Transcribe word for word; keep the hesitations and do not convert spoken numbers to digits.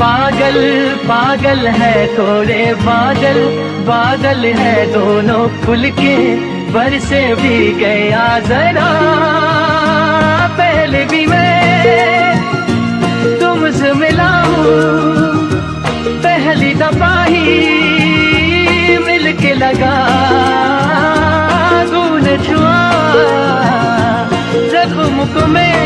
पागल पागल है थोड़े बादल, बादल है दोनों खुल के बरसे भी गया जरा। पहले भी मैं तुमसे मिला हूँ, पहली दफा ही मिल के लगा। तूने छुआ जख्म को मैं